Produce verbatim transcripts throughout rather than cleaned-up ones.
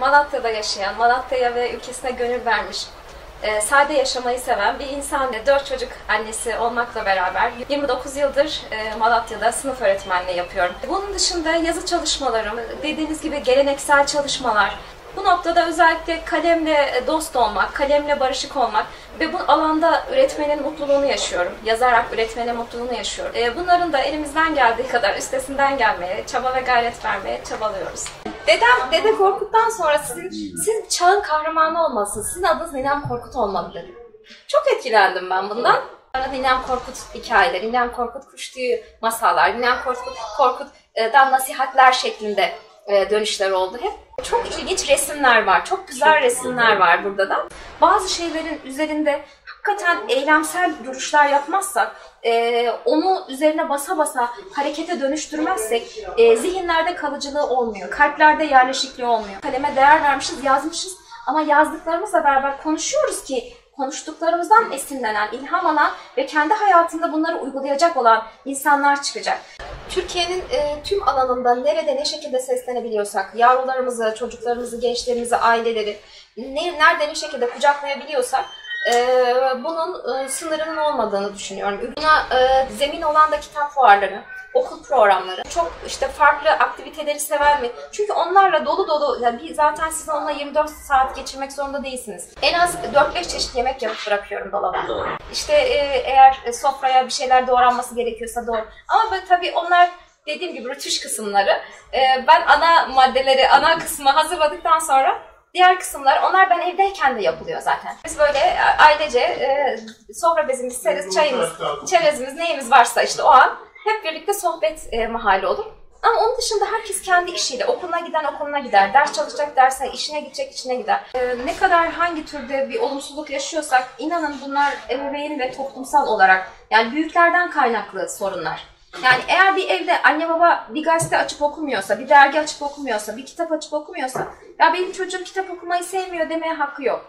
Malatya'da yaşayan, Malatya'ya ve ülkesine gönül vermiş, e, sade yaşamayı seven bir insan. Dört çocuk annesi olmakla beraber yirmi dokuz yıldır e, Malatya'da sınıf öğretmenliği yapıyorum. Bunun dışında yazı çalışmalarım, dediğiniz gibi geleneksel çalışmalar. Bu noktada özellikle kalemle dost olmak, kalemle barışık olmak ve bu alanda üretmenin mutluluğunu yaşıyorum. Yazarak üretmenin mutluluğunu yaşıyorum. Bunların da elimizden geldiği kadar üstesinden gelmeye, çaba ve gayret vermeye çabalıyoruz. Dedem, Dede Korkut'tan sonra sizin, siz çağın kahramanı olmalısınız. Sizin adınız Ninem Korkut olmalı dedi. Çok etkilendim ben bundan. Ninem Korkut hikayeleri, Ninem Korkut kuş tüyü masallar, Ninem Korkut, Korkut'dan nasihatler şeklinde dönüşler oldu hep. Çok ilginç resimler var, çok güzel resimler var burada da. Bazı şeylerin üzerinde hakikaten eylemsel duruşlar yapmazsak, e, onu üzerine basa basa harekete dönüştürmezsek e, zihinlerde kalıcılığı olmuyor, kalplerde yerleşikliği olmuyor. Kaleme değer vermişiz, yazmışız ama yazdıklarımızla beraber konuşuyoruz ki konuştuklarımızdan esinlenen, ilham alan ve kendi hayatında bunları uygulayacak olan insanlar çıkacak. Türkiye'nin e, tüm alanında nerede ne şekilde seslenebiliyorsak, yavrularımızı, çocuklarımızı, gençlerimizi, aileleri ne, nerede ne şekilde kucaklayabiliyorsak e, bunun e, sınırının olmadığını düşünüyorum. Buna e, zemin olan da kitap fuarları, okul programları, çok işte farklı aktiviteleri sever mi? Çünkü onlarla dolu dolu, yani zaten siz onunla yirmi dört saat geçirmek zorunda değilsiniz. En az dört beş çeşit yemek yapıp bırakıyorum dolaba. İşte e, eğer sofraya bir şeyler doğranması gerekiyorsa doğru. Ama böyle, tabii onlar dediğim gibi rütüş kısımları. E, ben ana maddeleri, ana kısmı hazırladıktan sonra diğer kısımlar, onlar ben evdeyken de yapılıyor zaten. Biz böyle ailece e, sofra bezimiz seririz, çayımız, çerezimiz, neyimiz varsa işte o an hep birlikte sohbet e, mahalli olur. Ama onun dışında herkes kendi işiyle, okuluna giden okuluna gider, ders çalışacak derse, işine gidecek işine gider. E, ne kadar hangi türde bir olumsuzluk yaşıyorsak, inanın bunlar ebeveyn ve toplumsal olarak, yani büyüklerden kaynaklı sorunlar. Yani eğer bir evde anne baba bir gazete açıp okumuyorsa, bir dergi açıp okumuyorsa, bir kitap açıp okumuyorsa, ya benim çocuğum kitap okumayı sevmiyor demeye hakkı yok.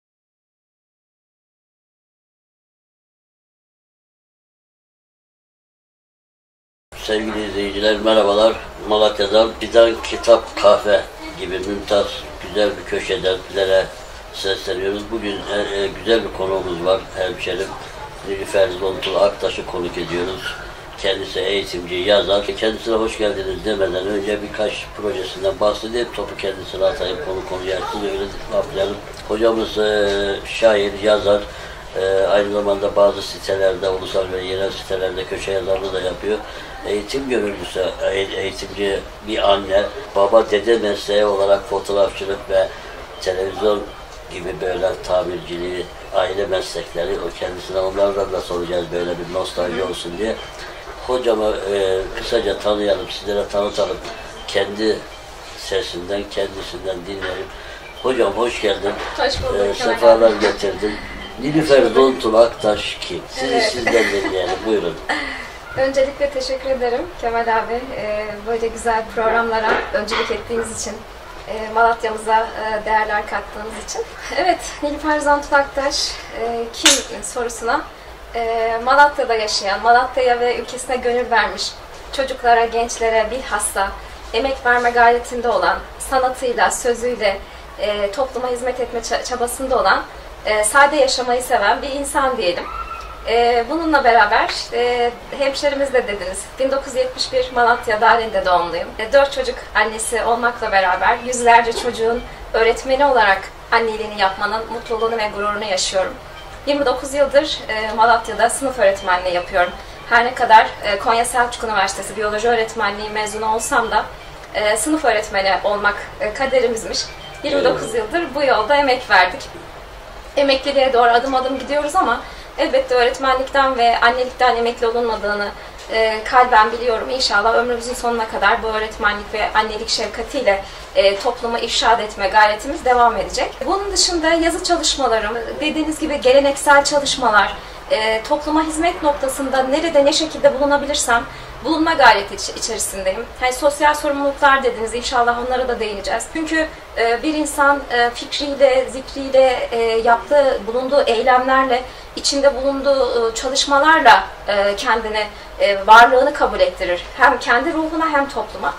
Sevgili izleyiciler merhabalar. Malatya'dan Fidan Kitap Kahve gibi mümtaz güzel bir köşeden sizlere sesleniyoruz. Bugün e, güzel bir konuğumuz var. Hemşerim Nilüfer Zontul Aktaş'ı konuk ediyoruz. Kendisi eğitimci, yazar. Kendisine hoş geldiniz demeden önce birkaç projesinden bahsedip topu kendisine atayım, konu konuyu açsın, öyle yapalım. Hocamız e, şair, yazar. E, aynı zamanda bazı sitelerde, ulusal ve yerel sitelerde köşe yazarlığı da yapıyor. Eğitim gönüllüsü, eğitimci bir anne, baba, dede mesleği olarak fotoğrafçılık ve televizyon gibi böyle tamirciliği, aile meslekleri, o kendisine onlardan da soracağız böyle bir nostalji olsun diye. Hocamı e, kısaca tanıyalım, sizlere tanıtalım. Kendi sesinden, kendisinden dinleyelim. Hocam hoş geldin. Hoş bulduk. E, sefalar getirdin. Nilüfer Zontul Aktaş kim? Sizi evet. Sizden dinleyelim. Buyurun. Öncelikle teşekkür ederim Kemal abi. Ee, böyle güzel programlara öncülük ettiğiniz için, e, Malatya'mıza e, değerler kattığınız için. Evet, Nilüfer Zontul Aktaş e, kim sorusuna e, Malatya'da yaşayan, Malatya'ya ve ülkesine gönül vermiş, çocuklara, gençlere bilhassa emek verme gayretinde olan, sanatıyla, sözüyle e, topluma hizmet etme çabasında olan, e, sade yaşamayı seven bir insan diyelim. Ee, bununla beraber e, hemşerimiz de dediniz. bin dokuz yüz yetmiş bir Malatya Darin'de doğumluyum. E, dört çocuk annesi olmakla beraber yüzlerce çocuğun öğretmeni olarak anneliğini yapmanın mutluluğunu ve gururunu yaşıyorum. yirmi dokuz yıldır e, Malatya'da sınıf öğretmenliği yapıyorum. Her ne kadar e, Konya Selçuk Üniversitesi biyoloji öğretmenliği mezunu olsam da e, sınıf öğretmeni olmak e, kaderimizmiş. yirmi dokuz yıldır bu yolda emek verdik. Emekliliğe doğru adım adım gidiyoruz ama elbette öğretmenlikten ve annelikten emekli olunmadığını e, kalben biliyorum. İnşallah ömrümüzün sonuna kadar bu öğretmenlik ve annelik şefkatiyle e, toplumu irşad etme gayretimiz devam edecek. Bunun dışında yazı çalışmalarım, dediğiniz gibi geleneksel çalışmalar, e, topluma hizmet noktasında nerede ne şekilde bulunabilirsem bulunma gayreti iç içerisindeyim. Yani sosyal sorumluluklar dediniz, inşallah onlara da değineceğiz. Çünkü e, bir insan e, fikriyle, zikriyle, e, yaptığı, bulunduğu eylemlerle, içinde bulunduğu e, çalışmalarla e, kendine, e, varlığını kabul ettirir. Hem kendi ruhuna hem topluma.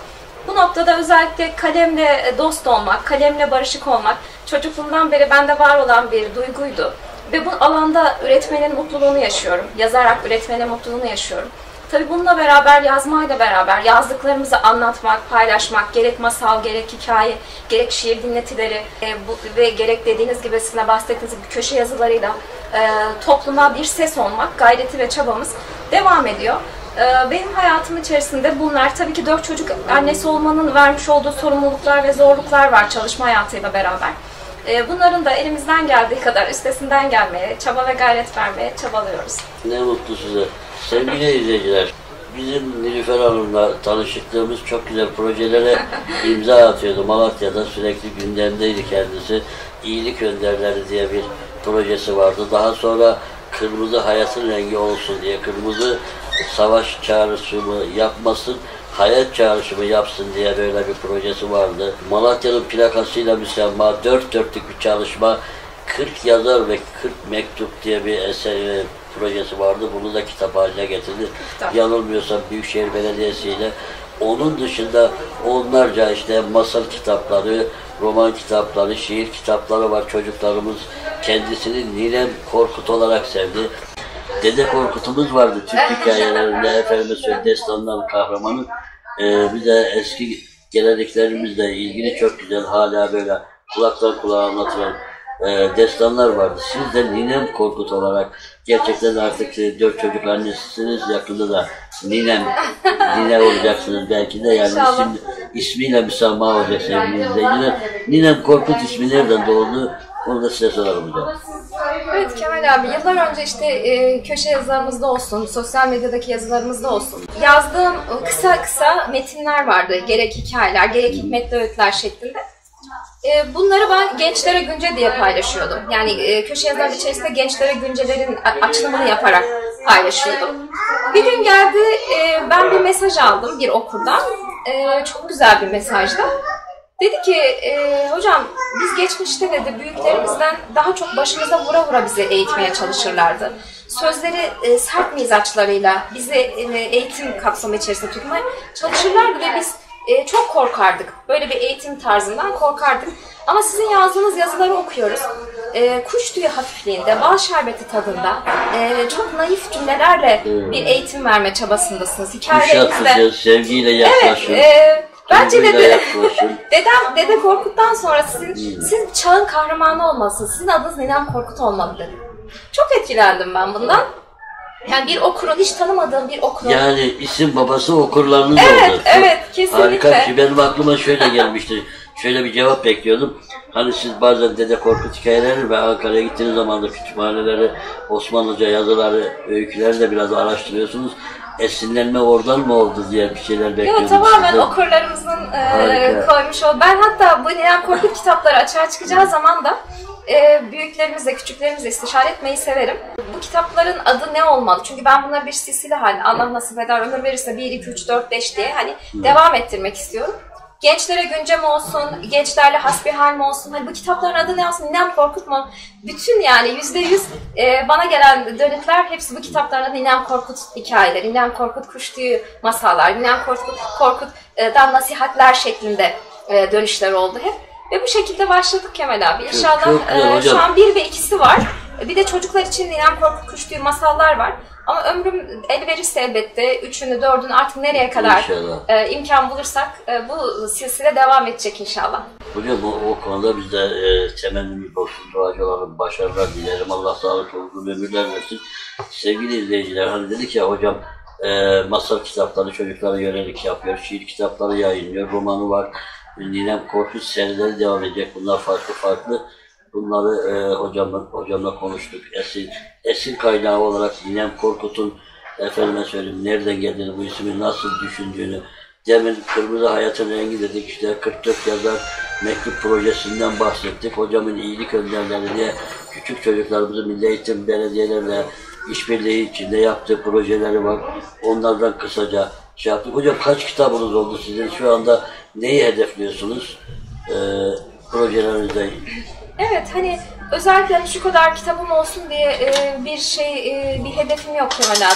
Bu noktada özellikle kalemle dost olmak, kalemle barışık olmak çocukluğumdan beri bende var olan bir duyguydu. Ve bu alanda üretmenin mutluluğunu yaşıyorum. Yazarak üretmenin mutluluğunu yaşıyorum. Tabii bununla beraber, yazmayla beraber yazdıklarımızı anlatmak, paylaşmak, gerek masal, gerek hikaye, gerek şiir dinletileri e, bu, ve gerek dediğiniz gibi sizin de bahsettiğiniz gibi köşe yazılarıyla e, topluma bir ses olmak gayreti ve çabamız devam ediyor. E, benim hayatım içerisinde bunlar tabii ki dört çocuk annesi olmanın vermiş olduğu sorumluluklar ve zorluklar var çalışma hayatıyla beraber. E, bunların da elimizden geldiği kadar üstesinden gelmeye, çaba ve gayret vermeye çabalıyoruz. Ne mutlu size. Sevgili izleyiciler, bizim Nilüfer Hanım'la tanışıklığımız çok güzel projelere imza atıyordu. Malatya'da sürekli gündemdeydi kendisi. İyilik Önderleri diye bir projesi vardı. Daha sonra Kırmızı Hayatın Rengi Olsun diye, kırmızı savaş çağrışımı yapmasın, hayat çağrışımı yapsın diye böyle bir projesi vardı. Malatya'nın plakasıyla müsemma, dört dörtlük bir çalışma, kırk yazar ve kırk mektup diye bir eser projesi vardı. Bunu da kitap haline getirdi. Kitap. Yanılmıyorsam Büyükşehir Belediyesi ile. Onun dışında onlarca işte masal kitapları, roman kitapları, şiir kitapları var. Çocuklarımız kendisini Ninem Korkut olarak sevdi. Dede Korkut'umuz vardı Türk hikayelerinde, efendime söyleyeyim destanların kahramanı. Ee, bir de eski geleneklerimizle ilgili çok güzel, hala böyle kulaktan kulağa anlatılan e, destanlar vardı. Siz de Ninem Korkut olarak gerçekten artık e, dört çocuk annesisiniz. Yakında da Ninem, Nine olacaksınız belki de, yani isim, ismiyle müsamaha olacak sevgili izleyiciler. Ninem Korkut ismi nereden doğdu? Onu da size soralım hocam. Evet Kemal abi, yıllar önce işte e, köşe yazılarımızda olsun, sosyal medyadaki yazılarımızda olsun yazdığım kısa kısa metinler vardı. Gerek hikayeler, gerek hikmetli öğütler şeklinde. E, bunları ben Gençlere Günce diye paylaşıyordum. Yani e, köşe yazıları içerisinde Gençlere Güncelerin açılımını yaparak paylaşıyordum. Bir gün geldi, e, ben bir mesaj aldım bir okurdan. E, çok güzel bir mesajdı. Dedi ki, e, hocam biz geçmişte dedi büyüklerimizden daha çok başımıza vura vura bizi eğitmeye çalışırlardı. Sözleri e, sert mizaçlarıyla bizi e, eğitim kapsamı içerisinde tutmaya çalışırlardı ve biz e, çok korkardık. Böyle bir eğitim tarzından korkardık. Ama sizin yazdığınız yazıları okuyoruz. E, kuş tüyü hafifliğinde, bal şerbeti tadında, e, çok naif cümlelerle bir eğitim verme çabasındasınız. Hikayelerinizde sevgiyle yaklaşın. Evet, e, bence dedi, dedem, Dede Korkut'tan sonra sizin, hmm. siz çağın kahramanı olmalısınız. Sizin adınız Ninem Korkut olmalı dedi. Çok etkilendim ben bundan. Yani bir okurun, hiç tanımadığım bir okurun. Yani isim babası okurlarının evet, oldu. Evet, evet, kesinlikle. Harika. Ki benim aklıma şöyle gelmişti. Şöyle bir cevap bekliyordum. Hani siz bazen Dede Korkut hikayeleri ve Ankara'ya gittiğiniz zaman da kütüphaneleri, Osmanlıca yazıları, öyküleri de biraz araştırıyorsunuz. Esinlenme oradan mı oldu diye bir şeyler bekliyordum. Yok, tamamen sizden. Okurlarımızın e, koymuş o. Ben hatta bu Ninem Korkut kitapları açığa çıkacağı zaman da e, büyüklerimizle, küçüklerimizle istişare etmeyi severim. Bu kitapların adı ne olmalı? Çünkü ben bunları bir silsile halinde, Allah nasip eder, ömür verirse bir, iki, üç, dört, beş diye hani hmm. devam ettirmek istiyorum. Gençlere Günce mi olsun, gençlerle hasbihal mi olsun, hani bu kitapların adı ne olsun, Ninem Korkut mu? Bütün yani yüzde yüz e, bana gelen dönütler hepsi bu kitapların adı Ninem Korkut hikayeleri, Ninem Korkut kuş tüyü masallar, Ninem Korkut, Korkut'dan nasihatler şeklinde e, dönüşler oldu hep. Ve bu şekilde başladık Kemal abi. İnşallah çok, çok e, şu an bir ve ikisi var. Bir de çocuklar için Ninem Korkut kuş tüyü masallar var. Ama ömrüm el verirse elbette üçünü, dördünü artık nereye kadar e, imkan bulursak e, bu silsile devam edecek inşallah. Hocam o, o konuda biz de e, temennimiz olsun, duacı olalım, başarılar dilerim. Allah sağlık uzun ömürler versin. Sevgili izleyiciler, hani dedik ya hocam e, masal kitapları çocuklara yönelik yapıyor, şiir kitapları yayınlıyor, romanı var. Ninem Korkut serileri devam edecek. Bunlar farklı farklı. Bunları e, hocamla, hocamla konuştuk. Esin, esin kaynağı olarak Ninem Korkut'un efendime söyleyeyim nereden geldiğini, bu ismi nasıl düşündüğünü, demin Kırmızı Hayatın Rengi dedik, işte kırk dört yazar mektup projesinden bahsettik. Hocamın iyilik önderleri diye küçük çocuklarımızı Milli Eğitim belediyelerle işbirliği içinde yaptığı projeleri var. Onlardan kısaca şey yaptık. Hocam kaç kitabınız oldu sizin? Şu anda neyi hedefliyorsunuz e, projelerinizde? Evet, hani özellikle şu kadar kitabım olsun diye e, bir şey, e, bir hedefim yok Kemal abi.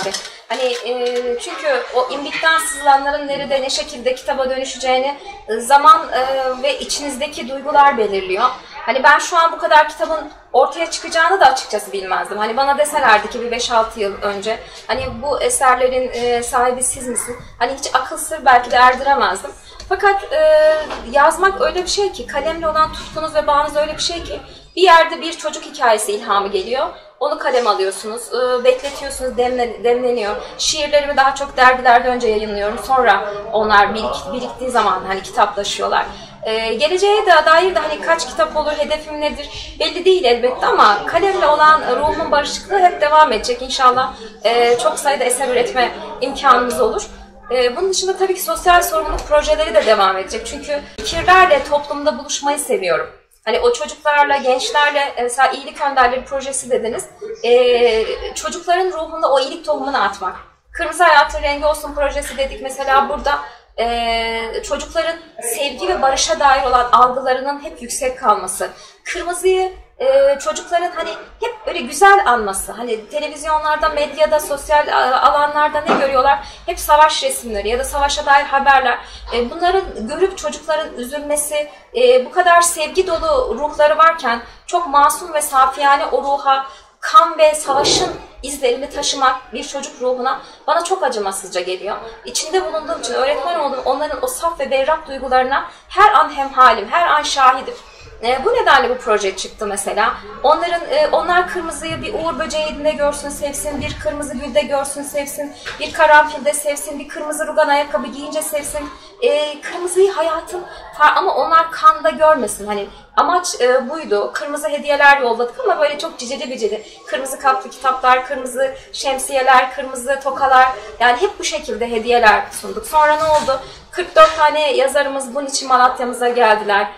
Hani e, çünkü o imbikten sızılanların nerede, ne şekilde kitaba dönüşeceğini e, zaman e, ve içinizdeki duygular belirliyor. Hani ben şu an bu kadar kitabın ortaya çıkacağını da açıkçası bilmezdim. Hani bana deselerdi ki bir beş altı yıl önce, hani bu eserlerin e, sahibi siz misin? Hani hiç akıl sır belki de erdiremezdim. Fakat e, yazmak öyle bir şey ki, kalemle olan tutkunuz ve bağınız öyle bir şey ki, bir yerde bir çocuk hikayesi ilhamı geliyor. Onu kalem alıyorsunuz, e, bekletiyorsunuz, demlen, demleniyor. Şiirlerimi daha çok dergilerde önce yayınlıyorum. Sonra onlar birik, biriktiği zaman hani kitaplaşıyorlar. Ee, geleceğe de dair de hani kaç kitap olur, hedefim nedir belli değil elbette, ama kalemle olan ruhumun barışıklığı hep devam edecek. İnşallah e, çok sayıda eser üretme imkanımız olur. E, bunun dışında tabii ki sosyal sorumluluk projeleri de devam edecek. Çünkü fikirlerle toplumda buluşmayı seviyorum. Hani o çocuklarla, gençlerle, mesela iyilik önderleri projesi dediniz. E, çocukların ruhunda o iyilik tohumunu atmak. Kırmızı Hayatın Rengi Olsun projesi dedik mesela, burada Ee, çocukların sevgi ve barışa dair olan algılarının hep yüksek kalması, kırmızıyı e, çocukların hani hep böyle güzel anması, hani televizyonlarda, medyada, sosyal alanlarda ne görüyorlar? Hep savaş resimleri ya da savaşa dair haberler. E, bunların görüp çocukların üzülmesi, e, bu kadar sevgi dolu ruhları varken çok masum ve safiyane o ruha kan ve savaşın izlerini taşımak bir çocuk ruhuna bana çok acımasızca geliyor. İçinde bulunduğum için, öğretmen oldum, onların o saf ve berrak duygularına her an hemhalim, her an şahidim. E, bu nedenle bu proje çıktı mesela. Onların, e, onlar kırmızıyı bir uğur böceğinde görsün, sevsin, bir kırmızı gülde görsün, sevsin, bir karanfilde sevsin, bir kırmızı rugan ayakkabı giyince sevsin. E, kırmızıyı hayatın, ama onlar kanda görmesin. Hani amaç e, buydu. Kırmızı hediyeler yolladık ama böyle çok cicili bicili. Kırmızı kaplı kitaplar, kırmızı şemsiyeler, kırmızı tokalar. Yani hep bu şekilde hediyeler sunduk. Sonra ne oldu? kırk dört tane yazarımız bunun için Malatya'mıza geldiler.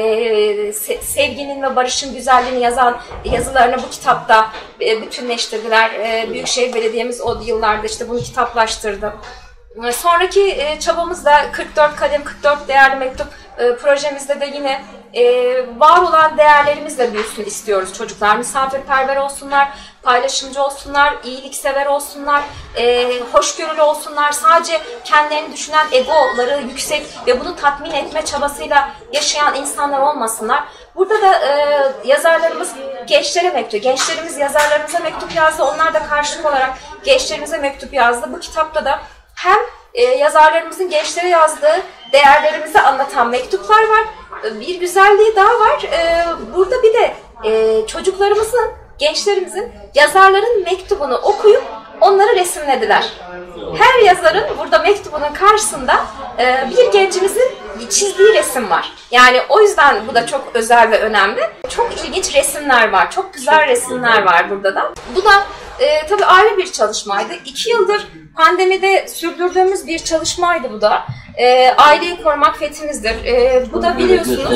Ee, sevginin ve barışın güzelliğini yazan yazılarını bu kitapta e, bütünleştirdiler. E, Büyükşehir Belediye'miz o yıllarda işte bunu kitaplaştırdı. E, sonraki e, çabamız da kırk dört kalem kırk dört değerli mektup e, projemizde de yine e, var olan değerlerimizle büyüsün istiyoruz çocuklar. Misafirperver olsunlar, paylaşımcı olsunlar, iyiliksever olsunlar, e, hoşgörülü olsunlar, sadece kendilerini düşünen, egoları yüksek ve bunu tatmin etme çabasıyla yaşayan insanlar olmasınlar. Burada da e, yazarlarımız gençlere mektup, gençlerimiz yazarlarımıza mektup yazdı, onlar da karşılık olarak gençlerimize mektup yazdı. Bu kitapta da hem e, yazarlarımızın gençlere yazdığı değerlerimizi anlatan mektuplar var, bir güzelliği daha var. E, burada bir de e, çocuklarımızın, gençlerimizin yazarların mektubunu okuyup onları resimlediler. Her yazarın burada mektubunun karşısında e, bir gencimizin çizdiği resim var. Yani o yüzden bu da çok özel ve önemli. Çok ilginç resimler var, çok güzel resimler var burada da. Bu da e, tabii ayrı bir çalışmaydı. İki yıldır pandemide sürdürdüğümüz bir çalışmaydı bu da. E, aileyi korumak fethimizdir. E, bu da biliyorsunuz.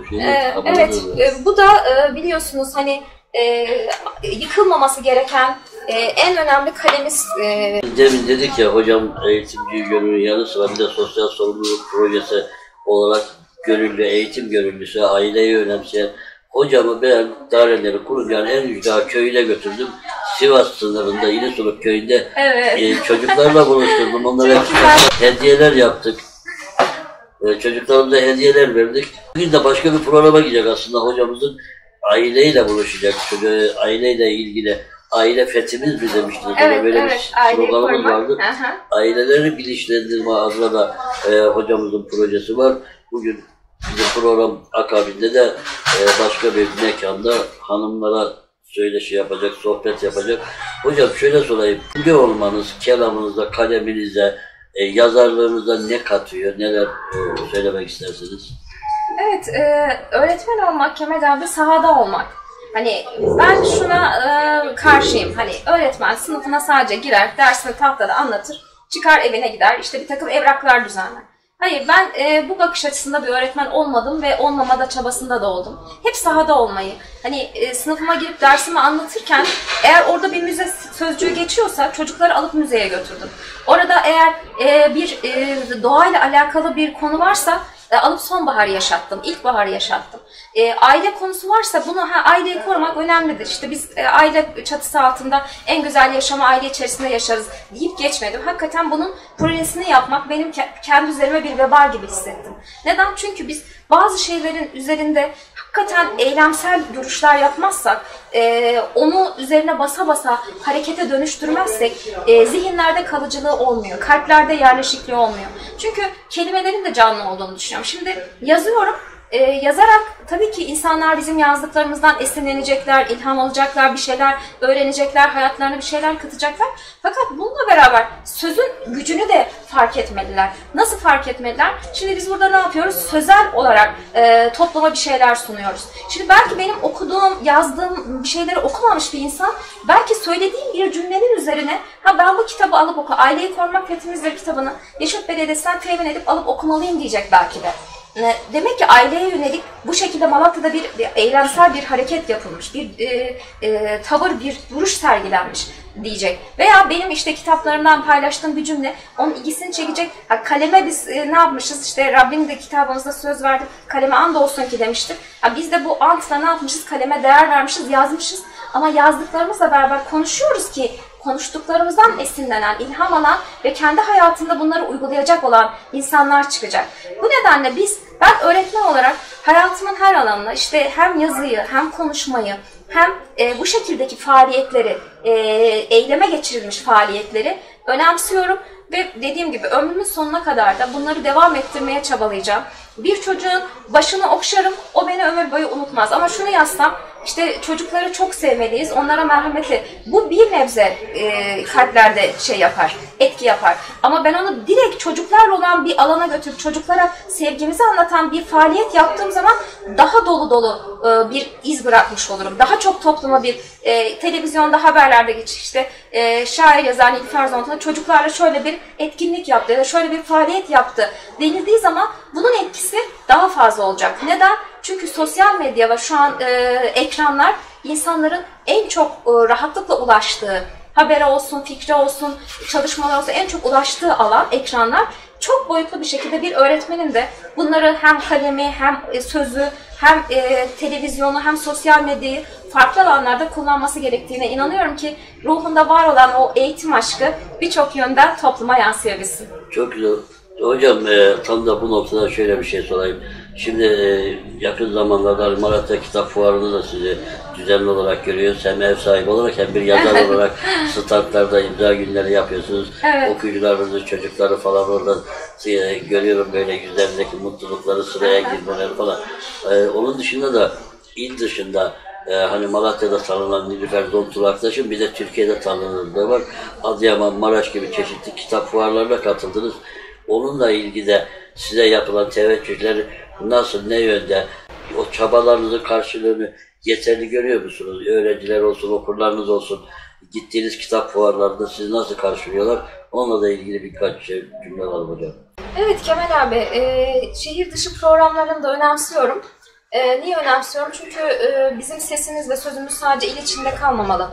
E, evet, e, bu da e, biliyorsunuz hani e, yıkılmaması gereken e, en önemli kalemiz. E... Demin dedik ya hocam, eğitimci gönüllü yanı sıra bir de sosyal sorumluluk projesi olarak gönüllü, eğitim gönüllüsü, aileyi önemseyen hocamı ben daireleri kurup yani en ücra köyüne götürdüm. Sivas sınırında İlisuluk köyünde evet. e, çocuklarla buluşturdum. Onlara hediyeler yaptık. E, çocuklarımıza hediyeler verdik. Bugün de başka bir programa gidecek aslında hocamızın aileyle buluşacak. Çocuğu, aileyle ilgili aile fethimiz mi demiştiniz? Evet, böyle evet. bir sloganımız vardı. Aha. Aileleri bilinçlendirme adına da e, hocamızın projesi var. Bugün bizim program akabinde de e, başka bir mekanda hanımlara söyleşi yapacak, sohbet yapacak. Hocam şöyle sorayım. Ne olmanız, kelamınıza, kaleminize, e, yazarlığınıza ne katıyor, neler e, söylemek istersiniz? Evet, e, öğretmen olmak, Kemal abi sahada olmak. Hani ben şuna e, karşıyım. Hani öğretmen sınıfına sadece girer, dersini tahtada anlatır, çıkar evine gider, işte bir takım evraklar düzenler. Hayır, ben e, bu bakış açısında bir öğretmen olmadım ve olmamada çabasında da oldum. Hep sahada olmayı. Hani e, sınıfıma girip dersimi anlatırken eğer orada bir müze sözcüğü geçiyorsa çocukları alıp müzeye götürdüm. Orada eğer e, bir e, doğayla alakalı bir konu varsa e, alıp sonbaharı yaşattım, ilkbaharı yaşattım. E, aile konusu varsa bunu ha, aileyi korumak önemlidir. İşte biz e, aile çatısı altında en güzel yaşamı aile içerisinde yaşarız deyip geçmedim. Hakikaten bunun projesini yapmak benim ke kendi üzerime bir vebal gibi hissettim. Neden? Çünkü biz bazı şeylerin üzerinde hakikaten eylemsel duruşlar yapmazsak, e, onu üzerine basa basa harekete dönüştürmezsek e, zihinlerde kalıcılığı olmuyor, kalplerde yerleşikliği olmuyor. Çünkü kelimelerin de canlı olduğunu düşünüyorum. Şimdi yazıyorum. Ee, yazarak tabii ki insanlar bizim yazdıklarımızdan esinlenecekler, ilham alacaklar, bir şeyler öğrenecekler, hayatlarına bir şeyler katacaklar. Fakat bununla beraber sözün gücünü de fark etmeliler. Nasıl fark etmeliler? Şimdi biz burada ne yapıyoruz? Sözel olarak e, topluma bir şeyler sunuyoruz. Şimdi belki benim okuduğum, yazdığım bir şeyleri okumamış bir insan, belki söylediğim bir cümlenin üzerine ha ben bu kitabı alıp oku, Aileyi Korumak Fethimizdir kitabını Yeşilyurt Belediyesi'nden temin edip alıp okumalıyım diyecek belki de. Demek ki aileye yönelik bu şekilde Malatya'da bir, bir eylemsel bir hareket yapılmış, bir e, e, tavır, bir duruş sergilenmiş diyecek. Veya benim işte kitaplarımdan paylaştığım bir cümle onun ilgisini çekecek. Ha, kaleme biz e, ne yapmışız? İşte Rabbim de kitabımızda söz verdi. Kaleme and olsun ki demiştik. Ha, biz de bu antla ne yapmışız? Kaleme değer vermişiz, yazmışız. Ama yazdıklarımızla beraber konuşuyoruz ki konuştuklarımızdan esinlenen, ilham alan ve kendi hayatında bunları uygulayacak olan insanlar çıkacak. Bu nedenle biz, ben öğretmen olarak hayatımın her alanına işte hem yazıyı, hem konuşmayı, hem e, bu şekildeki faaliyetleri, e, eyleme geçirilmiş faaliyetleri önemsiyorum. Ve dediğim gibi ömrümün sonuna kadar da bunları devam ettirmeye çabalayacağım. Bir çocuğun başını okşarım, o beni ömür boyu unutmaz. Ama şunu yazsam, işte çocukları çok sevmeliyiz, onlara merhametli. Bu bir nebze e, kalplerde şey yapar, etki yapar. Ama ben onu direkt çocuklarla olan bir alana götürüp çocuklara sevgimizi anlatan bir faaliyet yaptığım zaman daha dolu dolu e, bir iz bırakmış olurum. Daha çok topluma bir e, televizyonda, haberlerde geç işte e, şair yazar Nilüfer Zonta çocuklarla şöyle bir etkinlik yaptı ya da şöyle bir faaliyet yaptı denildiği zaman bunun etkisi daha fazla olacak. Neden? Çünkü sosyal medya ve şu an e, ekranlar insanların en çok e, rahatlıkla ulaştığı, habere olsun, fikre olsun, çalışmalar olsun en çok ulaştığı alan ekranlar. Çok boyutlu bir şekilde bir öğretmenin de bunları hem kalemi, hem e, sözü, hem e, televizyonu, hem sosyal medyayı farklı alanlarda kullanması gerektiğine inanıyorum ki ruhunda var olan o eğitim aşkı birçok yönden topluma yansıyabilsin. Çok güzel. Hocam e, tam da bu noktada şöyle bir şey sorayım. Şimdi e, yakın zamanlarda Malatya Kitap Fuarı'nda da sizi düzenli olarak görüyoruz. Hem ev sahibi olarak hem bir yazar olarak standlarda imza günleri yapıyorsunuz. Evet. Okuyucularınızı, çocukları falan oradan e, görüyorum böyle yüzlerindeki mutlulukları, sıraya girmeleri falan. E, onun dışında da il dışında Ee, hani Malatya'da tanınan Nilüfer Zontul arkadaşım, bir de Türkiye'de tanınırlığı var. Adıyaman, Maraş gibi çeşitli kitap fuarlarına katıldınız. Onunla ilgili de size yapılan teveccühler nasıl, ne yönde? O çabalarınızın karşılığını yeterli görüyor musunuz? Öğrenciler olsun, okurlarınız olsun, gittiğiniz kitap fuarlarında sizi nasıl karşılıyorlar? Onunla da ilgili birkaç şey, cümle alalım hocam. Evet Kemal abi, e, şehir dışı programlarını da önemsiyorum. E, niye önemsiyorum? Çünkü e, bizim sesimiz ve sözümüz sadece il içinde kalmamalı.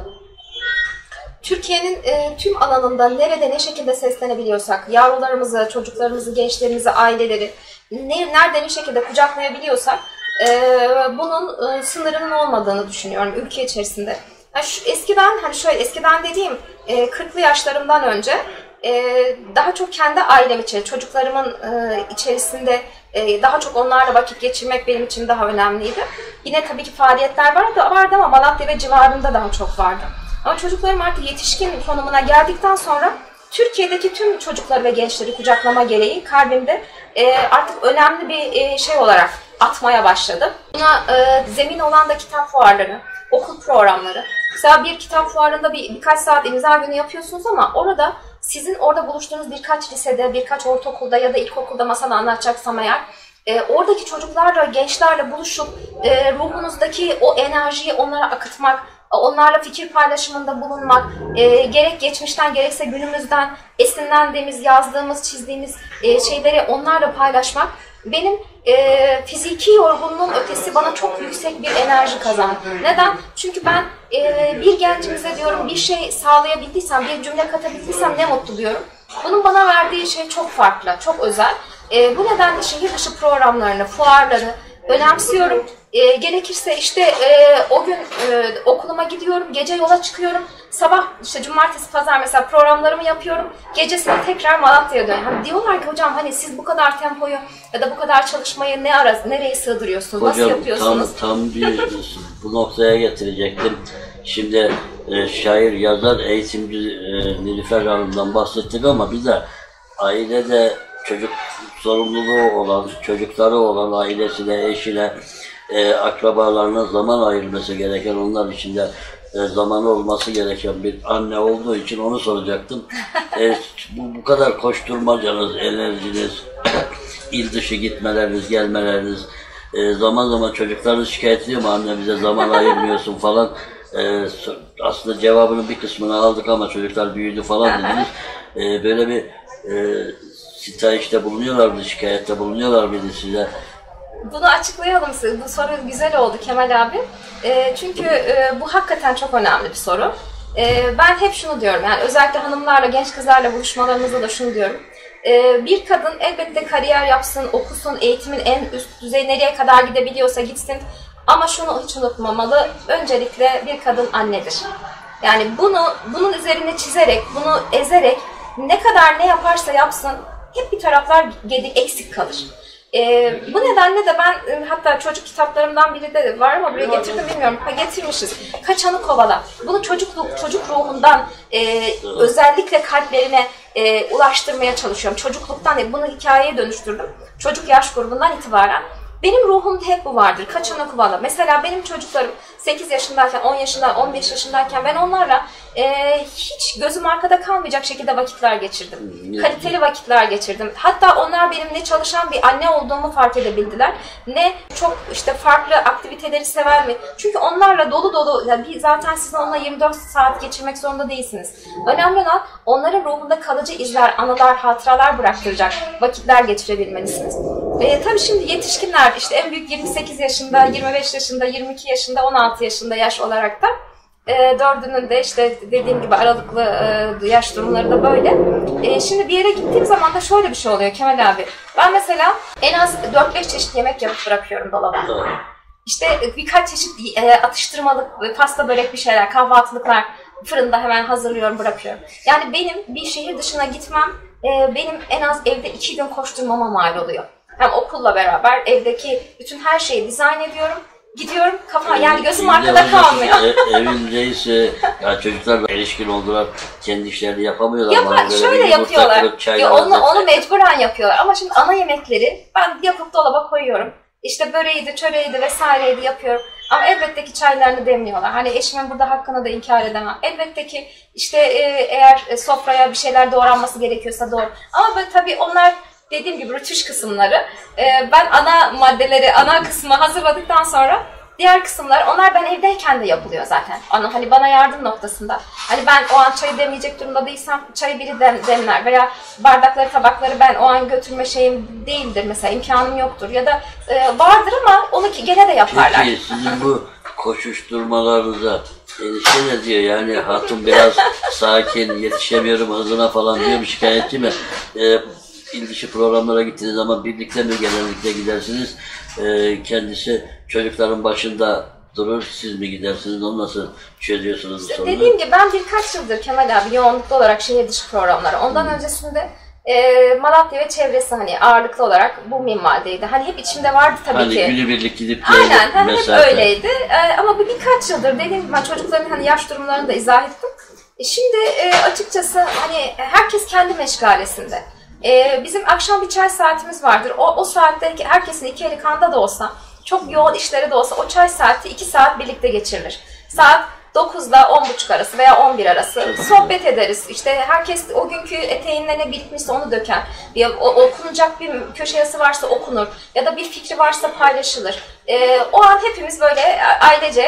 Türkiye'nin e, tüm alanında nerede ne şekilde seslenebiliyorsak, yavrularımızı, çocuklarımızı, gençlerimizi, aileleri ne, nerede ne şekilde kucaklayabiliyorsak e, bunun e, sınırının olmadığını düşünüyorum ülke içerisinde. Yani şu, eskiden, hani şöyle eskiden dediğim e, kırklı yaşlarımdan önce Ee, daha çok kendi ailem için, çocuklarımın e, içerisinde e, daha çok onlarla vakit geçirmek benim için daha önemliydi. Yine tabii ki faaliyetler vardı, vardı ama Malatya ve civarında daha çok vardı. Ama çocuklarım artık yetişkin konumuna geldikten sonra Türkiye'deki tüm çocukları ve gençleri kucaklama gereği kalbimde e, artık önemli bir e, şey olarak atmaya başladım. Buna e, zemin olan da kitap fuarları, okul programları. Mesela bir kitap fuarında bir, birkaç saat imza günü yapıyorsunuz ama orada sizin orada buluştuğunuz birkaç lisede, birkaç ortaokulda ya da ilkokulda masal anlatacaksam eğer, e, oradaki çocuklarla, gençlerle buluşup e, ruhunuzdaki o enerjiyi onlara akıtmak, onlarla fikir paylaşımında bulunmak, e, gerek geçmişten gerekse günümüzden esinlendiğimiz, yazdığımız, çizdiğimiz e, şeyleri onlarla paylaşmak benim e, fiziki yorgunluğun ötesi bana çok yüksek bir enerji kazandı. Neden? Çünkü ben e, bir gencimize diyorum bir şey sağlayabildiysem, bir cümle katabildiysem ne mutlu diyorum. Bunun bana verdiği şey çok farklı, çok özel. E, bu nedenle şehir dışı programlarını, fuarları önemsiyorum. E, gerekirse işte e, o gün e, okuluma gidiyorum, gece yola çıkıyorum. Sabah işte cumartesi, pazar mesela programlarımı yapıyorum. Gecesinde tekrar Malatya'ya dönüyorum. Hani diyorlar ki hocam hani siz bu kadar tempoyu ya da bu kadar çalışmayı ne ara, nereye sığdırıyorsunuz? Hocam, nasıl yapıyorsunuz? Tam, tam bir bu noktaya getirecektim. Şimdi e, şair, yazar, eğitimci e, Nilüfer Hanım'dan bahsettik ama bir de ailede çocuk sorumluluğu olan, çocukları olan ailesine, eşine, e, akrabalarına zaman ayırması gereken, onlar için de e, zamanı olması gereken bir anne olduğu için onu soracaktım. E, bu, bu kadar koşturmacanız, enerjiniz, il dışı gitmeleriniz, gelmeleriniz, e, zaman zaman çocuklarınız şikayet ediyor mu, anne bize zaman ayırmıyorsun falan. E, aslında cevabının bir kısmını aldık ama çocuklar büyüdü falan dediniz. E, böyle bir e, sitayişte bulunuyorlar mıydı, şikayette bulunuyorlar mıydı size? Bunu açıklayalım size. Bu soru güzel oldu Kemal abi. E, çünkü e, bu hakikaten çok önemli bir soru. E, ben hep şunu diyorum, yani özellikle hanımlarla, genç kızlarla buluşmalarımızda da şunu diyorum. E, bir kadın elbette kariyer yapsın, okusun, eğitimin en üst düzey nereye kadar gidebiliyorsa gitsin. Ama şunu hiç unutmamalı, öncelikle bir kadın annedir. Yani bunu, bunun üzerine çizerek, bunu ezerek ne kadar ne yaparsa yapsın hep bir taraflar gedik, eksik kalır. Ee, bu nedenle de ben hatta çocuk kitaplarımdan biri de var ama buraya getirdim bilmiyorum. Ha, getirmişiz. Kaçanı kovala. Bunu çocukluk, çocuk ruhundan e, özellikle kalplerine e, ulaştırmaya çalışıyorum. Çocukluktan bunu hikayeye dönüştürdüm. Çocuk yaş grubundan itibaren. Benim ruhumda hep bu vardır. Kaçanı kovala. Mesela benim çocuklarım sekiz yaşındayken, on yaşında, on beş yaşındayken ben onlarla e, hiç gözüm arkada kalmayacak şekilde vakitler geçirdim. Kaliteli vakitler geçirdim. Hatta onlar benim ne çalışan bir anne olduğumu fark edebildiler. Ne çok işte farklı aktiviteleri sever mi? Çünkü onlarla dolu dolu, yani zaten siz onunla yirmi dört saat geçirmek zorunda değilsiniz. Önemli olan onların ruhunda kalıcı izler, anılar, hatıralar bıraktıracak vakitler geçirebilmelisiniz. E, tabii şimdi yetişkinler işte en büyük yirmi sekiz yaşında, yirmi beş yaşında, yirmi iki yaşında, on altı yaşında yaş olarak da e, dördünün de işte dediğim gibi aralıklı e, yaş durumları da böyle. E, şimdi bir yere gittiğim zaman da şöyle bir şey oluyor Kemal abi. Ben mesela en az dört beş çeşit yemek yapıp bırakıyorum dolaba. İşte birkaç çeşit e, atıştırmalık, pasta, börek bir şeyler, kahvaltılıklar fırında hemen hazırlıyorum, bırakıyorum. Yani benim bir şehir dışına gitmem e, benim en az evde iki gün koşturmama mal oluyor. Hem okulla beraber evdeki bütün her şeyi dizayn ediyorum. Gidiyorum kafa, yani gözüm arkada kalmıyor. E, evin reisi, yani çocuklar erişkin oldular, kendi işlerini yapamıyorlar. Yapa, şöyle yapıyorlar, ya onu, onu mecburen yapıyorlar ama şimdi ana yemekleri ben yapıp dolaba koyuyorum. İşte böreğiydi, çöreğiydi vesaireydi yapıyorum. Ama elbette ki çaylarını demliyorlar. Hani eşimin burada hakkını da inkar edemem. Elbette ki işte e, eğer sofraya bir şeyler doğranması gerekiyorsa doğru. Ama böyle tabii onlar dediğim gibi rütüş kısımları. E, ben ana maddeleri, ana kısmı hazırladıktan sonra diğer kısımlar, onlar ben evdeyken de yapılıyor zaten. Ana, hani bana yardım noktasında. Hani ben o an çayı demleyecek durumda değilsem çayı biri dem, demler veya bardakları, tabakları ben o an götürme şeyim değildir mesela, imkanım yoktur ya da e, vardır ama onu ki gene de yaparlar. Peki sizin bu koşuşturmalarınıza enişte ne diyor? Yani hatun biraz sakin, yetişemiyorum hızına falan diyor mu, şikayetçi mi? E, il dışı programlara gittiğiniz zaman birlikte mi genellikle gidersiniz? Ee, kendisi çocukların başında durur, siz mi gidersiniz? Onu nasıl çözüyorsunuz bu sorunu? Dediğim gibi ben birkaç yıldır Kemal abi yoğunluklu olarak şehir dışı programlara. Ondan hmm. öncesinde e, Malatya ve çevresi hani ağırlıklı olarak bu minvaldeydi. Hani hep içimde vardı tabii hani ki. Hani günübirlik gidip aynen, hani hep öyleydi. E, ama bu birkaç yıldır dediğim gibi ben çocukların hani yaş durumlarını da izah ettim. E, şimdi e, açıkçası hani herkes kendi meşgalesinde. Ee, bizim akşam bir çay saatimiz vardır. O, o saatte herkesin iki eli kanda da olsa, çok yoğun işleri de olsa o çay saati iki saat birlikte geçirilir. Saat dokuzla on buçuk arası veya on bir arası sohbet ederiz. İşte herkes o günkü eteğinde ne birikmişse onu döker. Bir, o, okunacak bir köşe yazısı varsa okunur ya da bir fikri varsa paylaşılır. Ee, o an hepimiz böyle ailece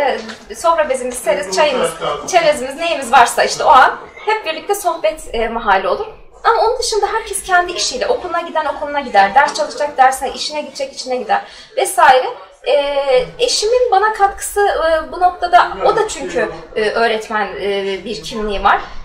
e, sofra bezimiz, seriz, çayımız, çerezimiz, neyimiz varsa işte o an hep birlikte sohbet e, mahalli olur. Ama onun dışında herkes kendi işiyle, okuluna giden okuluna gider, ders çalışacak dersine, işine gidecek işine gider vesaire. E, eşimin bana katkısı e, bu noktada, o da çünkü e, öğretmen e, bir kimliği var.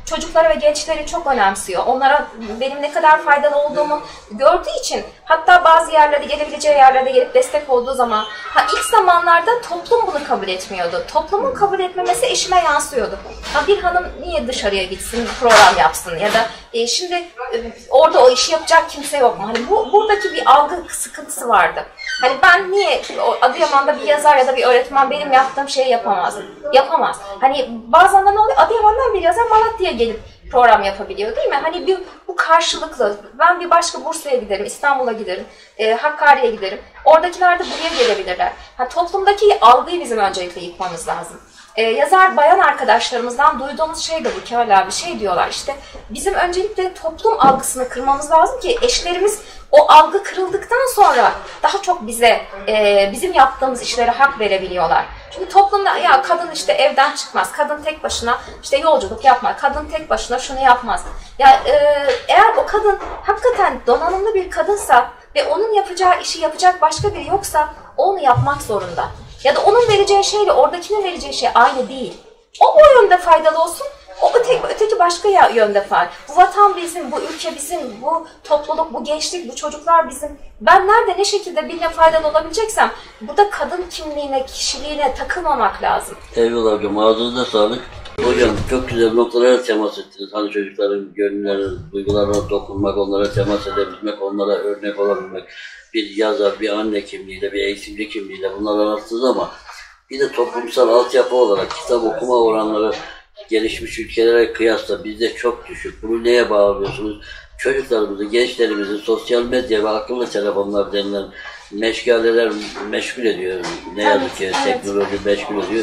çocuklara ve gençleri çok önemsiyor. Onlara benim ne kadar faydalı olduğumu gördüğü için, hatta bazı yerlerde, gelebileceği yerlerde gelip destek olduğu zaman, ha ilk zamanlarda toplum bunu kabul etmiyordu. Toplumun kabul etmemesi eşime yansıyordu. Ha bir hanım niye dışarıya gitsin, program yapsın ya da e, şimdi e, orada o işi yapacak kimse yok mu? Hani bu buradaki bir algı sıkıntısı vardı. Hani ben niye Adıyaman'da bir yazar ya da bir öğretmen benim yaptığım şeyi yapamaz? Yapamaz. Hani bazen de ne oluyor? Adıyaman'dan bir yazar Malatya'ya gelip program yapabiliyor değil mi? Hani bir, bu karşılıklı. Ben bir başka Bursa'ya giderim, İstanbul'a giderim, e, Hakkari'ye giderim. Oradakiler de buraya gelebilirler. Ha, toplumdaki algıyı bizim öncelikle yıkmamız lazım. Ee, yazar bayan arkadaşlarımızdan duyduğumuz şey de bu Kemal abi, şey diyorlar işte bizim öncelikle toplum algısını kırmamız lazım ki eşlerimiz o algı kırıldıktan sonra daha çok bize e, bizim yaptığımız işlere hak verebiliyorlar. Çünkü toplumda ya kadın işte evden çıkmaz, kadın tek başına işte yolculuk yapmaz, kadın tek başına şunu yapmaz. Ya e, eğer o kadın hakikaten donanımlı bir kadınsa ve onun yapacağı işi yapacak başka biri yoksa onu yapmak zorunda. Ya da onun vereceği şeyle oradakinin vereceği şey aynı değil. O o yönde faydalı olsun, o öteki, öteki başka yönde faydalı. Bu vatan bizim, bu ülke bizim, bu topluluk, bu gençlik, bu çocuklar bizim. Ben nerede ne şekilde birine faydalı olabileceksem burada kadın kimliğine, kişiliğine takılmamak lazım. Eyvallah hocam, ağzınıza sağlık. Hocam çok güzel noktalara temas ettiniz. Hani çocukların gönüllerine, duygularına dokunmak, onlara temas edebilmek, onlara örnek olabilmek. Bir yazar, bir anne kimliğiyle, bir eğitimci kimliğiyle bunları anlattınız ama bir de toplumsal altyapı olarak kitap okuma oranları gelişmiş ülkelere kıyasla bizde çok düşük. Bunu neye bağlıyorsunuz? Çocuklarımızı, gençlerimizi sosyal medya ve akıllı telefonlar denilen meşgaleler meşgul ediyor. Ne yazık ki evet, teknoloji meşgul ediyor.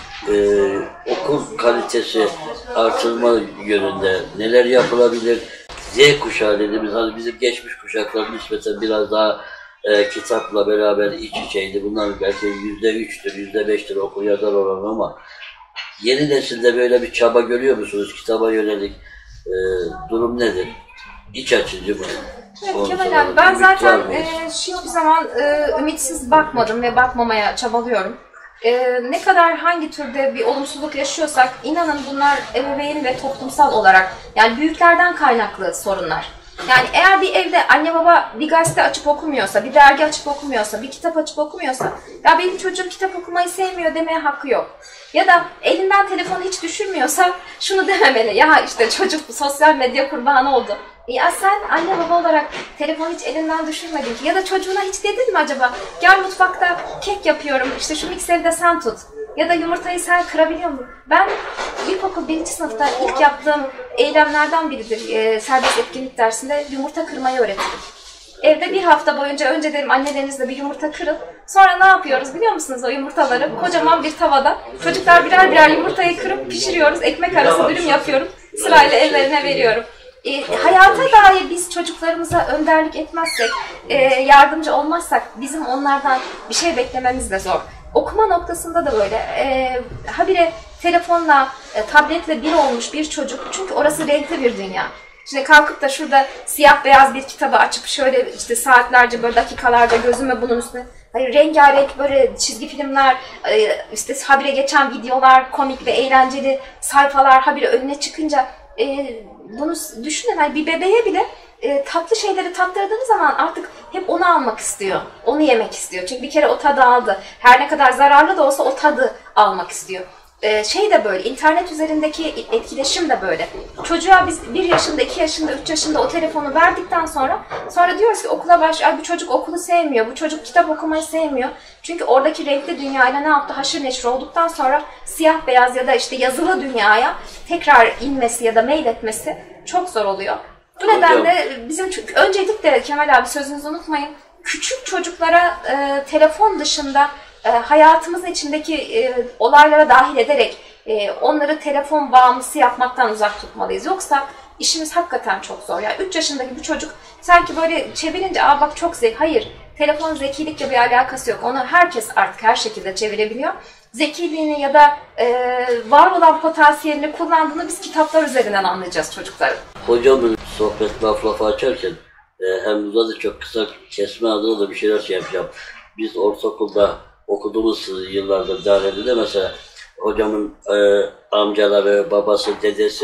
Ee, okul kalitesi artırma yönünde neler yapılabilir? Z kuşağı dediğimiz, hani bizim geçmiş kuşaklar nispeten biraz daha e, kitapla beraber iç içeydi. Bunlar belki yüzde üçtür, yüzde beştir okur yazar oranı ama yeni nesilde böyle bir çaba görüyor musunuz? Kitaba yönelik e, durum nedir? İç açıcı mı? Evet Kemal abi, ben zaten e, hiçbir zaman e, ümitsiz bakmadım ve bakmamaya çabalıyorum. Ee, ne kadar hangi türde bir olumsuzluk yaşıyorsak inanın bunlar ebeveyn ve toplumsal olarak yani büyüklerden kaynaklı sorunlar. Yani eğer bir evde anne baba bir gazete açıp okumuyorsa, bir dergi açıp okumuyorsa, bir kitap açıp okumuyorsa ya benim çocuğum kitap okumayı sevmiyor demeye hakkı yok. Ya da elinden telefonu hiç düşürmüyorsa şunu dememeli, ya işte çocuk sosyal medya kurbanı oldu. Ya sen anne baba olarak telefonu hiç elinden düşürmedin ki. Ya da çocuğuna hiç dedin mi acaba? Gel mutfakta kek yapıyorum, işte şu mikseri de sen tut. Ya da yumurtayı sen kırabiliyor musun? Ben ilkokul birinci sınıfta ilk yaptığım eylemlerden biridir. E, serbest etkinlik dersinde yumurta kırmayı öğrettim. Evde bir hafta boyunca önce dedim annelerinizle bir yumurta kırın. Sonra ne yapıyoruz biliyor musunuz o yumurtaları? Kocaman bir tavada çocuklar birer birer yumurtayı kırıp pişiriyoruz. Ekmek arası dürüm yapıyorum. Sırayla ellerine veriyorum. E, hayata dair biz çocuklarımıza önderlik etmezsek, e, yardımcı olmazsak bizim onlardan bir şey beklememiz de zor. Okuma noktasında da böyle. E, habire telefonla, e, tabletle bir olmuş bir çocuk. Çünkü orası renkli bir dünya. Şimdi kalkıp da şurada siyah beyaz bir kitabı açıp şöyle işte saatlerce böyle dakikalarca gözüme bunun üstüne hayır rengarenk böyle çizgi filmler, işte habire geçen videolar, komik ve eğlenceli sayfalar habire önüne çıkınca e, bunu düşünün hani bir bebeğe bile e, tatlı şeyleri tattırdığınız zaman artık hep onu almak istiyor. Onu yemek istiyor. Çünkü bir kere o tadı aldı. Her ne kadar zararlı da olsa o tadı almak istiyor. Ee, şey de böyle, internet üzerindeki etkileşim de böyle. Çocuğa biz bir yaşında, iki yaşında, üç yaşında o telefonu verdikten sonra sonra diyoruz ki okula baş, ay bu çocuk okulu sevmiyor, bu çocuk kitap okumayı sevmiyor. Çünkü oradaki renkli dünyayla ne yaptı? Haşır neşir olduktan sonra siyah beyaz ya da işte yazılı dünyaya tekrar inmesi ya da meyletmesi çok zor oluyor. Bu nedenle bizim öncelikle Kemal abi sözünüzü unutmayın. Küçük çocuklara e, telefon dışında e, hayatımızın içindeki e, olaylara dahil ederek e, onları telefon bağımlısı yapmaktan uzak tutmalıyız. Yoksa işimiz hakikaten çok zor. Yani üç yaşındaki bir çocuk sanki böyle çevirince aa bak çok zeki. Hayır, telefon zekilikle bir alakası yok. Onu herkes artık her şekilde çevirebiliyor. Zekiliğini ya da e, var olan potansiyelini kullandığını biz kitaplar üzerinden anlayacağız çocukları. Hocamın sohbet laf lafa açarken e, hem uzadı çok kısa kesme adına da bir şeyler şey yapacağım. Biz ortaokulda okuduğumuz yıllarda dairede de mesela hocamın e, amcaları, babası, dedesi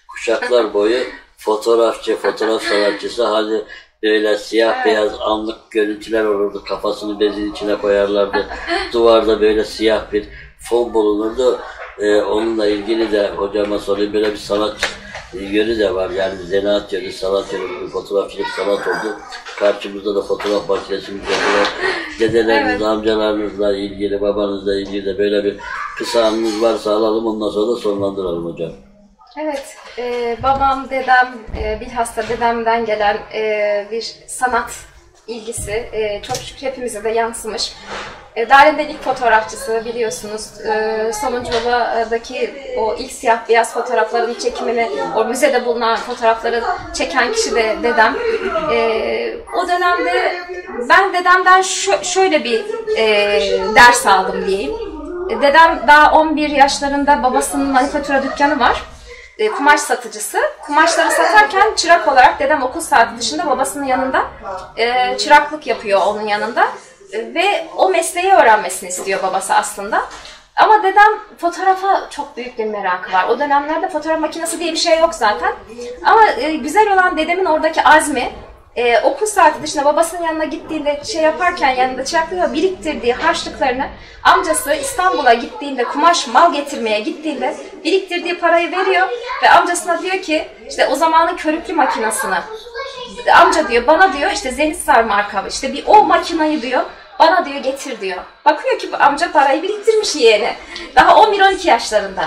kuşaklar boyu fotoğrafçı, fotoğraf sanatçısı, hani böyle siyah evet. beyaz anlık görüntüler olurdu. Kafasını bezin içine koyarlardı. Duvarda böyle siyah bir fon bulunurdu. Ee, onunla ilgili de hocama sorayım, böyle bir sanat yönü de var. Yani zanaat yönü, sanat yönü, fotoğrafçılık sanat oldu. Karşımızda da fotoğraf makinesi mücadele. Dedeleriniz, evet. amcalarınızla ilgili, babanızla ilgili de böyle bir kısa anınız varsa alalım, ondan sonra da sonlandıralım hocam. Evet, e, babam, dedem, e, bilhassa dedemden gelen e, bir sanat ilgisi e, çok şükür hepimize de yansımış. E, Daire'nin ilk fotoğrafçısı biliyorsunuz. E, Somuncuova'daki o ilk siyah beyaz fotoğrafların çekimini, o müzede bulunan fotoğrafları çeken kişi de dedem. E, o dönemde ben dedemden şö şöyle bir e, ders aldım diyeyim. E, dedem daha on bir yaşlarında, babasının manifatura dükkanı var. Kumaş satıcısı. Kumaşları satarken çırak olarak dedem okul saati dışında babasının yanında e, çıraklık yapıyor onun yanında. E, ve o mesleği öğrenmesini istiyor babası aslında. Ama dedem fotoğrafa çok büyük bir merakı var. O dönemlerde fotoğraf makinesi diye bir şey yok zaten. Ama e, güzel olan dedemin oradaki azmi, Ee, okul saati dışında babasının yanına gittiğinde şey yaparken yanında çıraklığı biriktirdiği harçlıklarını amcası İstanbul'a gittiğinde, kumaş mal getirmeye gittiğinde biriktirdiği parayı veriyor ve amcasına diyor ki işte o zamanın körüklü makinasını amca diyor bana diyor işte Zenitsar marka işte bir o makinayı diyor bana diyor getir diyor. Bakıyor ki amca parayı biriktirmiş yeğeni. Daha on bir on iki yaşlarında.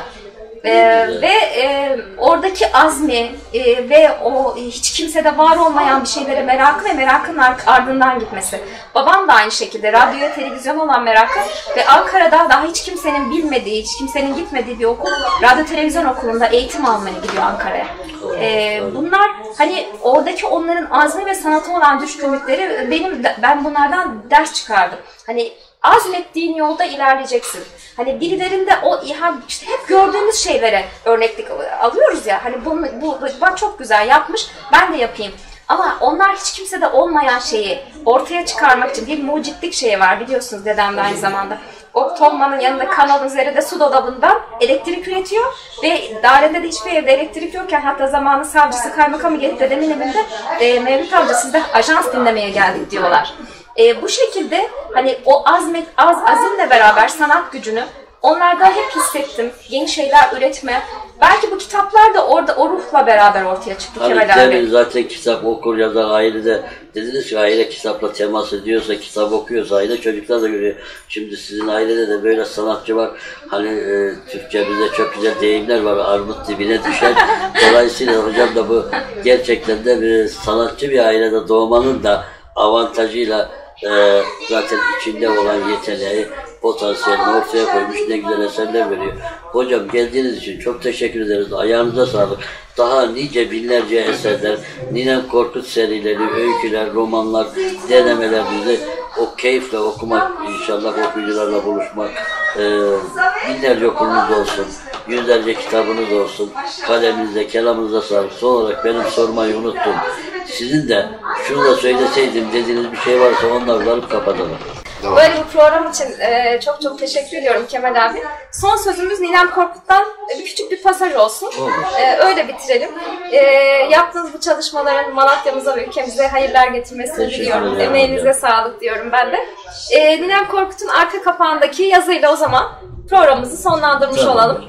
Ee, ve e, oradaki azmi e, ve o hiç kimsede var olmayan bir şeylere merakı ve merakın ardından gitmesi. Babam da aynı şekilde radyoya, televizyon olan merakı ve Ankara'da daha hiç kimsenin bilmediği, hiç kimsenin gitmediği bir okul, radyo televizyon okulunda eğitim almaya gidiyor Ankara'ya. Ee, bunlar hani oradaki onların azmi ve sanata olan düşkünlükleri, benim ben bunlardan ders çıkardım. Hani azmettiğin yolda ilerleyeceksin. Hani birilerinde o İHA, işte hep gördüğümüz şeylere örneklik alıyoruz ya. Hani bu, bu bak çok güzel yapmış, ben de yapayım. Ama onlar hiç kimsede olmayan şeyi ortaya çıkarmak için bir mucitlik şeyi var biliyorsunuz dedem de aynı zamanda. O Tomman'ın yanında kanalın üzerinde su dolabından elektrik üretiyor ve Daire'de de hiçbir evde elektrik yokken hatta zamanın savcısı kaymakamı gelip dedemin evinde e, Mevlüt amca sizde ajans dinlemeye geldik diyorlar. E, bu şekilde hani o azmet, az azimle beraber sanat gücünü onlarda hep hissettim. Yeni şeyler üretme. Belki bu kitaplar da orada o ruhla beraber ortaya çıktı Kemal abi. Zaten kitap okur ya da ailede dediniz ki aile kitapla temas ediyorsa, kitap okuyorsa aile çocuklar da görüyor. Şimdi sizin ailede de böyle sanatçı var. Hani e, Türkçemizde çok güzel deyimler var. Armut dibine düşer. Dolayısıyla hocam da bu gerçekten de bir sanatçı bir ailede doğmanın da avantajıyla e, zaten içinde olan yeteneği, potansiyelini ortaya koymuş, ne güzel eserler veriyor. Hocam geldiğiniz için çok teşekkür ederiz. Ayağınıza sağlık. Daha nice binlerce eserler, Ninem Korkut serileri, öyküler, romanlar, denemelerinizi o keyifle okumak, inşallah okuyucularla buluşmak, e, binlerce okulunuz olsun, yüzlerce kitabınız olsun, kaleminizde, kelamınıza sağlık. Son olarak benim sormayı unuttum. Sizin de şunu da söyleseydim dediğiniz bir şey varsa onlarla alıp kapatalım. Böyle bir program için e, çok çok teşekkür ediyorum Kemal abi. Son sözümüz Ninem Korkut'tan bir küçük bir pasaj olsun. E, öyle bitirelim. E, yaptığınız bu çalışmaların Malatya'mıza ve ülkemize hayırlar getirmesini diliyorum. Emeğinize hocam. Sağlık diyorum ben de. E, Ninem Korkut'un arka kapağındaki yazıyla o zaman programımızı sonlandırmış tamam. olalım.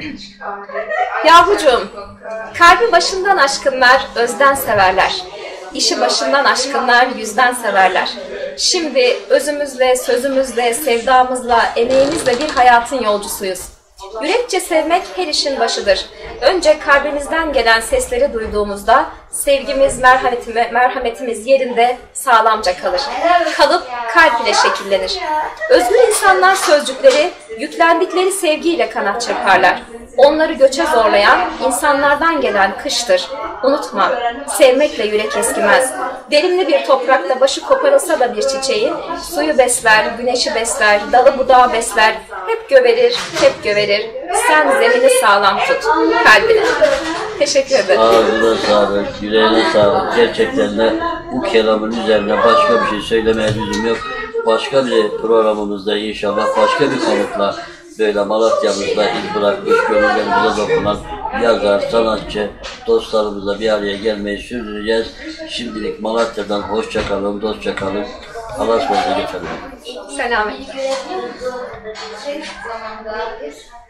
Yavrucuğum, kalbi başından aşkınlar özden severler. İşi başından aşkınlar yüzden severler. Şimdi özümüzle, sözümüzle, sevdamızla, emeğimizle bir hayatın yolcusuyuz. Yürekçe sevmek her işin başıdır. Önce kalbimizden gelen sesleri duyduğumuzda sevgimiz, merhametimiz, merhametimiz yerinde sağlamca kalır. Kalıp kalp ile şekillenir. Özgür insanlar sözcükleri yüklendikleri sevgiyle kanat çırparlar. Onları göçe zorlayan insanlardan gelen kıştır. Unutma, sevmekle yürek eskimez. Derinli bir toprakta başı koparılsa da bir çiçeğin, suyu besler, güneşi besler, dalı budağı besler, hep göverir, hep göverir. Sen zemini sağlam tut, kalbine. Teşekkür ederim. Ağzına sağlık, yüreğine sağlık. Gerçekten de bu kelamın üzerine başka bir şey söylemeye lüzum yok. Başka bir programımızda inşallah başka bir konukla böyle Malatya'mızda iz bırakmış, gönüllerimize dokunan yazar, sanatçı dostlarımızla bir araya gelmeyi sürdüreceğiz. Şimdilik Malatya'dan hoşça kalın, dostça kalın. Allah'a ısmarladık efendim. Selamünaleyküm.